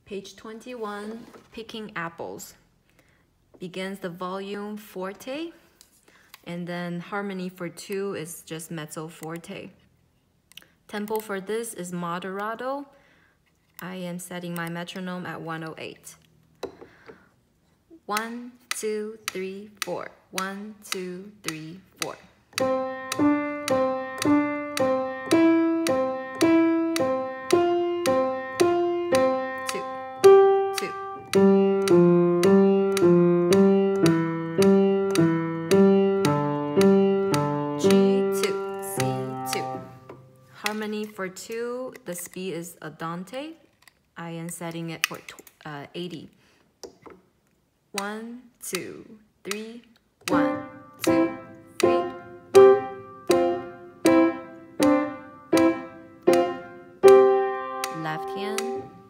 Page 21, Picking Apples. Begins the volume forte, and then harmony for 2 is just mezzo forte. Tempo for this is moderato. I am setting my metronome at 108. 1, 2, 3, 4. 1, 2, 3, 4. Harmony for 2, the speed is andante. I am setting it for 80. 1, 2, 3, 1, 2, 3. Left hand.